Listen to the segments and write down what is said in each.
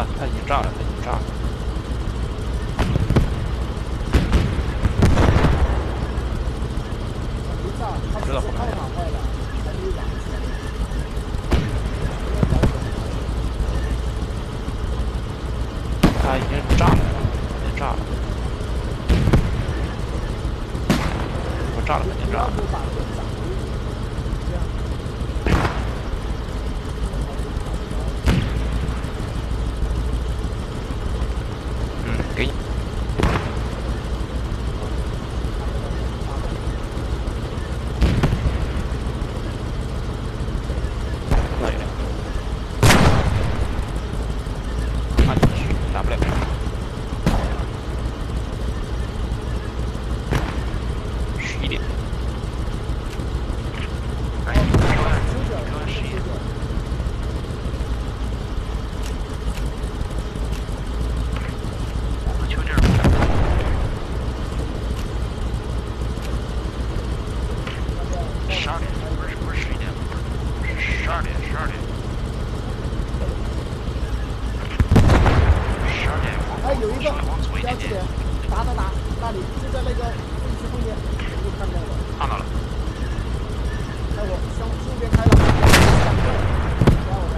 他已经炸了，他已经炸了。知道后面。他已经炸了，已经炸了。我炸了，肯定炸了。给你。那也。啊，你去，打不了。11点。哎，你说11点。就这种。12点，不是11点，是12点，12点。12点。 哎，有一个往左一点点。 打，那里就在那个废墟后面，我就看到了。 看到了。 在我向右边开了，加我的，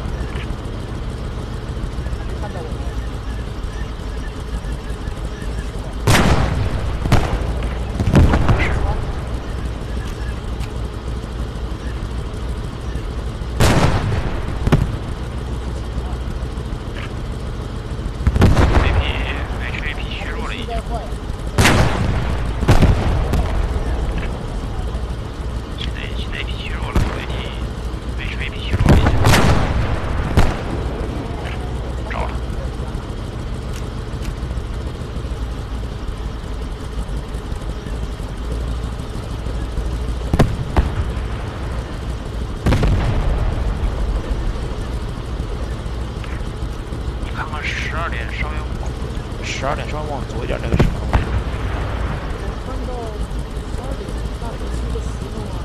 还没看到我们。12点稍微往左一点，这个什么？ 我看到12点，那不是一个石头吗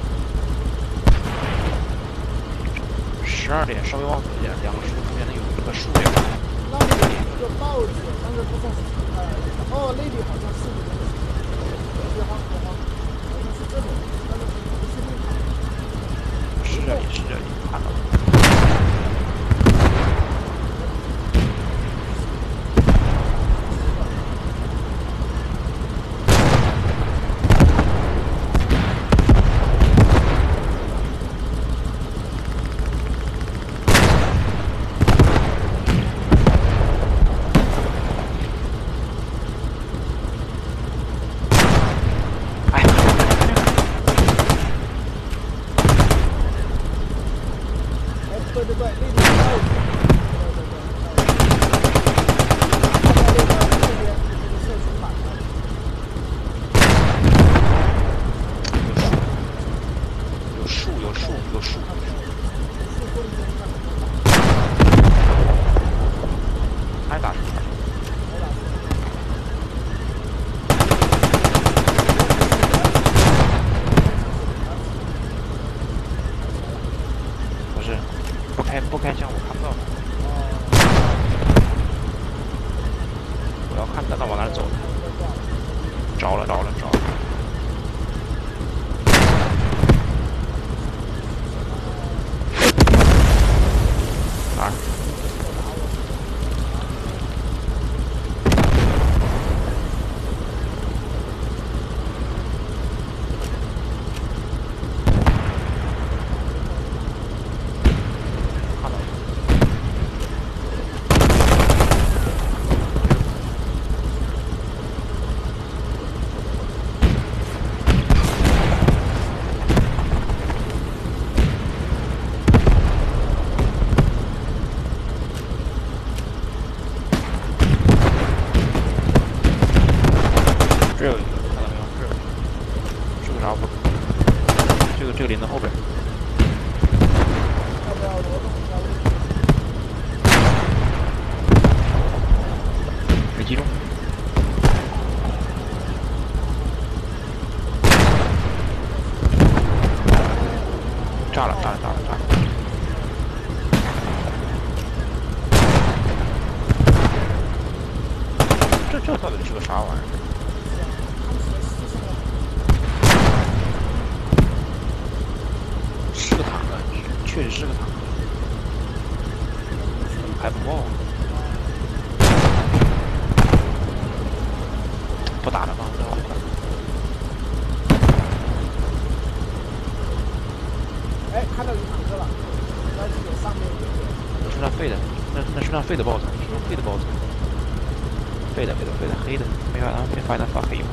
？12点稍微往左一点，两个石头中间有一个树叶。 那里有一个报纸，但是不知道是哦，那里好像是个东西。别慌，好像是这里，但是不确定。 是这里，看到了。 对，那里有报纸。有树。 还打什么？不是，不开枪我看不到他。我要看他往哪走。着了。哪儿？看到了。这有一个，看到没有？这是个啥？不，这个林子后边。 要不要挪动一下位置？ 没击中。炸了！ 这到底是个啥玩意儿？是个坦克，确实是个坦克，怎么还不爆？不打了吗？不打了。 哎，看到有坦克了，那就有上面有一个。 那是辆废的，那是辆废的豹子，是辆废的豹子，废的，黑的，没发现它发黑吗？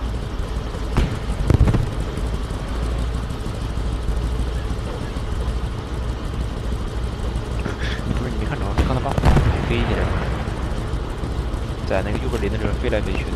不是你没看着，刚才把黑一点，在那个右边林子里面飞来飞去的。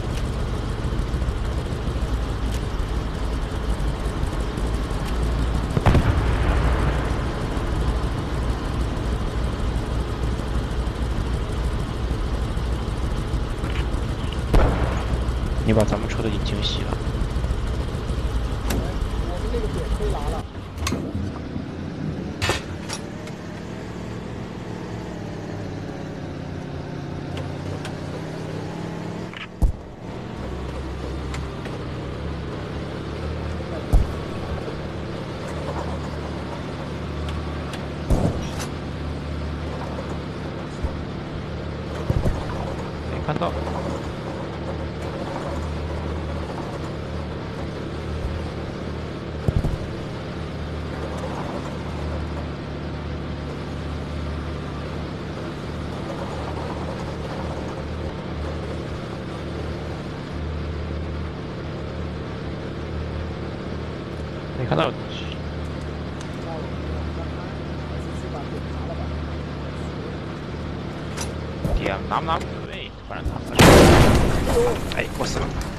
你把咱们车的引擎熄了。 我们那个点可以拿了。 没看到。没看到有东西。点拿不拿？对，反正他。哎，我死了。